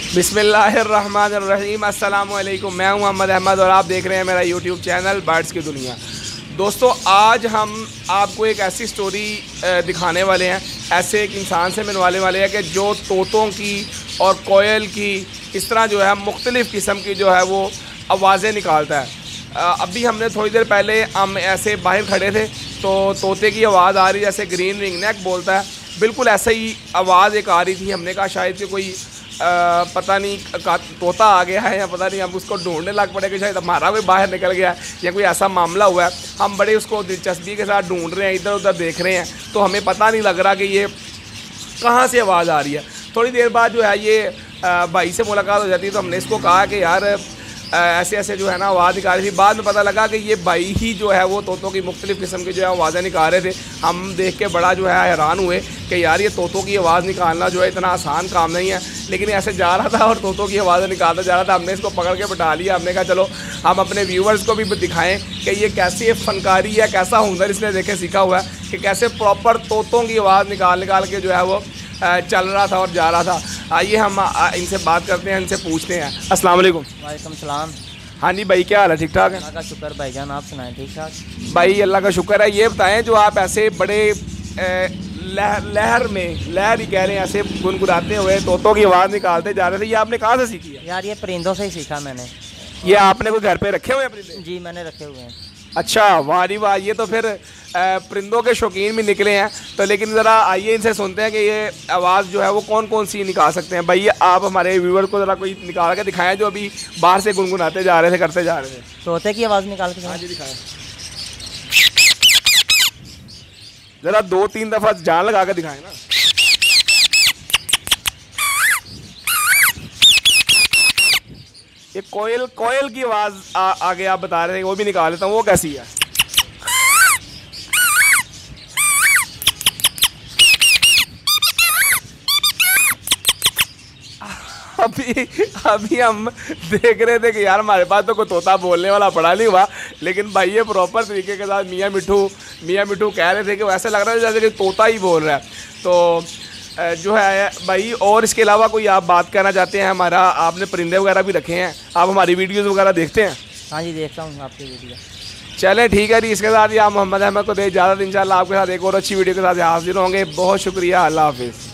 बिस्मिल्लाहिर्रहमानिर्रहीम। अस्सलामु अलैकुम। मैं हूं मोहम्मद अहमद और आप देख रहे हैं मेरा यूट्यूब चैनल बर्ड्स की दुनिया। दोस्तों, आज हम आपको एक ऐसी स्टोरी दिखाने वाले हैं, ऐसे एक इंसान से मिलवाने वाले हैं कि जो तोतों की और कोयल की इस तरह जो है मुख्तलिफ़ किस्म की जो है वो आवाज़ें निकालता है। अभी हमने थोड़ी देर पहले हम ऐसे बाहर खड़े थे तो तोते की आवाज़ आ रही, जैसे ग्रीन रिंग नेक बोलता है, बिल्कुल ऐसे ही आवाज़ एक आ रही थी। हमने कहा शायद कि कोई पता नहीं तोता आ गया है या पता नहीं, हम उसको ढूंढने लग पड़े कि शायद हमारा कोई बाहर निकल गया है या कोई ऐसा मामला हुआ है। हम बड़े उसको दिलचस्पी के साथ ढूंढ रहे हैं, इधर उधर देख रहे हैं, तो हमें पता नहीं लग रहा कि ये कहाँ से आवाज़ आ रही है। थोड़ी देर बाद जो है ये भाई से मुलाकात हो जाती है, तो हमने इसको कहा कि यार ऐसे ऐसे जो है ना आवाज़ निकाल रही थी। बाद में पता लगा कि ये भाई ही जो है वो तोतों की मुख्तलिफ़ किस्म की जो है आवाज़ें निकाल रहे थे। हम देख के बड़ा जो है हैरान हुए कि यार ये तोतों की आवाज़ निकालना जो है इतना आसान काम नहीं है। लेकिन ऐसे जा रहा था और तोतों की आवाज़ें निकालता जा रहा था। हमने इसको पकड़ के बैठा लिया। हमने कहा चलो हम अपने व्यूवर्स को भी दिखाएँ कि ये कैसी फनकारी है, कैसा हुनर इसने देखे सीखा हुआ है कि कैसे प्रॉपर तोतों की आवाज़ निकाल के जो है वो चल रहा था और जा रहा था। आइए हम इनसे बात करते हैं, इनसे पूछते हैं। अस्सलाम वालेकुम। वालेकुम सलाम। हाँ जी भाई, क्या हाल है? ठीक ठाक है? अल्लाह का शुक्र भाईजान, आप सुनाएं? ठीक ठाक भाई, अल्लाह का शुक्र है। ये बताएं, जो आप ऐसे बड़े लहर ही कह रहे हैं, ऐसे गुनगुनाते हुए तोतों की आवाज़ निकालते जा रहे थे, ये आपने कहाँ से सीखी है? यार ये परिंदों से ही सीखा मैंने। ये आपने कोई घर पे रखे हुए हैं परिंदे? जी मैंने रखे हुए हैं। अच्छा, वाह जी वाह, ये तो फिर परिंदों के शौकीन भी निकले हैं। तो लेकिन ज़रा आइए इनसे सुनते हैं कि ये आवाज़ जो है वो कौन कौन सी निकाल सकते हैं। भाई आप हमारे व्यूवर को ज़रा कोई निकाल के दिखाएं जो अभी बाहर से गुनगुनाते जा रहे थे, करते जा रहे थे। तोते की आवाज़ निकाल के? हाँ जी दिखाएं ज़रा, 2-3 दफ़ा जान लगा के दिखाएं ना। ये कोयल की आवाज़ आगे आप बता रहे थे, वो भी निकाल लेता हूँ। वो कैसी है? अभी हम देख रहे थे कि यार हमारे पास तो कोई तोता बोलने वाला पड़ा नहीं हुआ, लेकिन भाई ये प्रॉपर तरीके के साथ मियाँ मिठू कह रहे थे कि वैसे लग रहा है जैसे कि तोता ही बोल रहा है। तो जो है भाई, और इसके अलावा कोई आप बात करना चाहते हैं? हमारा आपने परिंदे वगैरह भी रखे हैं, आप हमारी वीडियोज़ वगैरह देखते हैं? हाँ जी देखता हूँ आपकी वीडियो। चलें ठीक है जी, इसके साथ ही आप मोहम्मद अहमद को दे इजाज़त। इंशाल्लाह आपके साथ एक और अच्छी वीडियो के साथ हाजिर होंगे। बहुत शुक्रिया, अल्लाह हाफिज़।